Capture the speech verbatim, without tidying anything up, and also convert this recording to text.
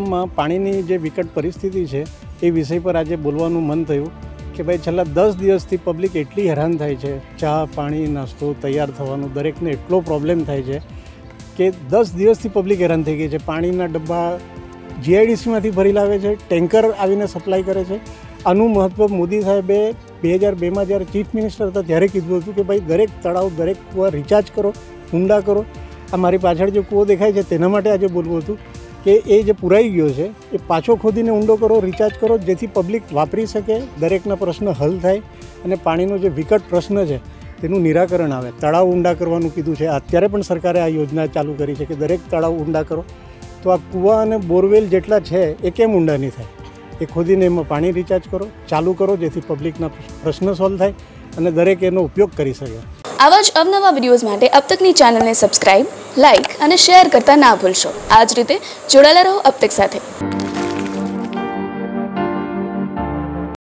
ગામમાં પાણીની જે વિકટ પરિસ્થિતિ છે એ વિષય પર આજે બોલવાનું મન થયું કે ભાઈ છેલ્લા દસ દિવસથી પબ્લિક એટલી હેરાન થાય છે, ચા પાણી નાસ્તો તૈયાર થવાનું દરેકને એટલો પ્રોબ્લેમ થાય છે કે દસ દિવસથી પબ્લિક હેરાન થઈ ગઈ છે. પાણીના ડબ્બા જીઆઈડીસીમાંથી ભરી લાવે છે, ટેન્કર આવીને સપ્લાય કરે છે. આનું મહત્ત્વ મોદી સાહેબે બે હજાર બેમાં જ્યારે ચીફ મિનિસ્ટર હતા ત્યારે કીધું હતું કે ભાઈ દરેક તળાવ દરેક કૂવા રિચાર્જ કરો, ઊંડા કરો. આ મારી પાછળ જે કૂવો દેખાય છે તેના માટે આજે બોલવું હતું કે એ જે પુરાઈ ગયો છે એ પાછો ખોદીને ઊંડો કરો, રિચાર્જ કરો, જેથી પબ્લિક વાપરી શકે, દરેકના પ્રશ્ન હલ થાય અને પાણીનો જે વિકટ પ્રશ્ન છે તેનું નિરાકરણ આવે. તળાવ ઊંડા કરવાનું કીધું છે. અત્યારે પણ સરકારે આ યોજના ચાલુ કરી છે કે દરેક તળાવ ઊંડા કરો. તો આ કૂવા અને બોરવેલ જેટલા છે એ કેમ ઊંડા નહીં થાય? એ ખોદીને એમાં પાણી રિચાર્જ કરો, ચાલુ કરો, જેથી પબ્લિકના પ્રશ્ન સોલ્વ થાય અને દરેક એનો ઉપયોગ કરી શકે. આવા જ અવનવા વિડીયોઝ માટે અબ તકની ચેનલને સબસ્ક્રાઇબ, લાઇક અને શેર કરતા ના ભૂલશો. આ જ રીતે જોડાયેલા રહો અબ તક સાથે.